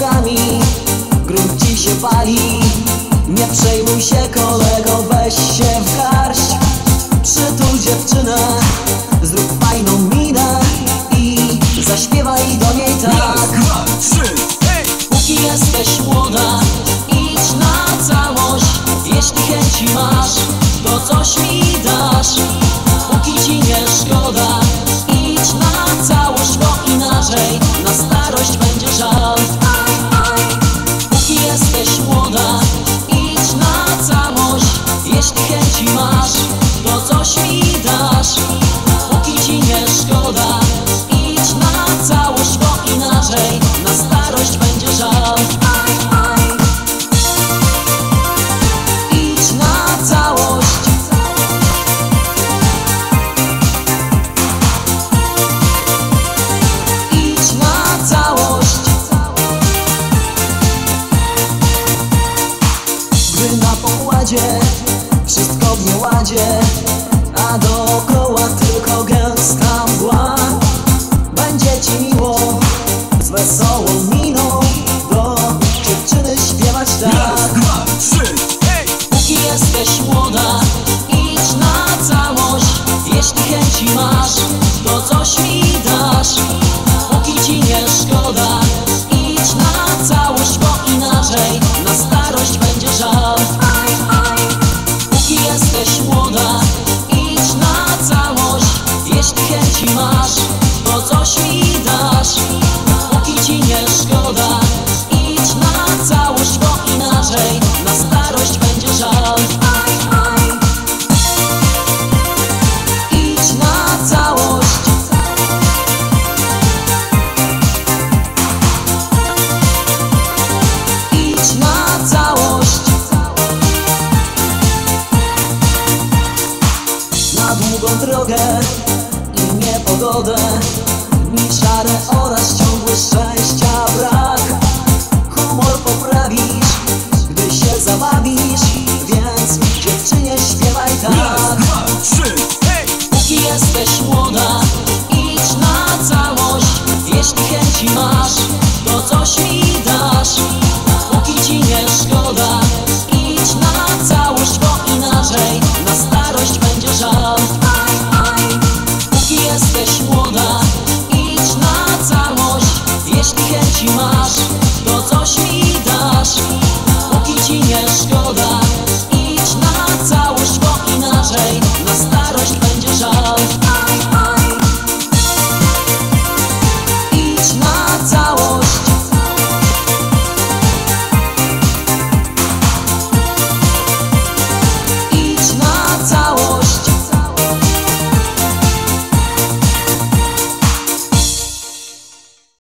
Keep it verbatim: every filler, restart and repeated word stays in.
nogami, grunt ci się pali. Nie przejmuj się kolego, weź się w garść. Przytul dziewczynę, zrób fajną minę i zaśpiewaj do niej tak. Póki jesteś młoda, idź na całość. Jeśli chęci masz, to coś mi dasz. Póki ci nie szkoda, idź na całość, bo inaczej na starość będzie żal. Póki jesteś młoda, idź na całość. Jeśli chęci masz, to coś mi dasz. Póki ci nie szkoda, idź na całość, bo inaczej na starość będzie żal. Idź na całość. Idź na całość. Gdy na pokładzie wszystko w nieładzie, a dookoła tylko gęsta mgła, będzie ci miło z wesołą miną do dziewczyny śpiewać tak. Póki jesteś młoda, idź na całość. Jeśli chęci masz, to coś mi dasz. Póki ci nie szkoda, idź na całość, bo inaczej na starość będzie żal. Póki jesteś młoda, idź na całość. Jeśli chęci masz, to coś mi dasz. Póki ci nie szkoda, idź na całość, bo inaczej na starość będzie żal. Idź na całość. Idź na całość. Na długą drogę i niepogodę, dni szare oraz ciągły szczęścia brak. Humor poprawisz, gdy się zabawisz, więc dziewczynie śpiewaj tak. Póki jesteś młoda, idź na całość. Jeśli chęci masz, to coś mi dasz. Póki ci nie szkoda, idź na całość, bo inaczej na starość będzie żal. Póki jesteś młoda, idź na całość. Jeśli chęci masz, to coś mi dasz. Póki ci nie szkoda,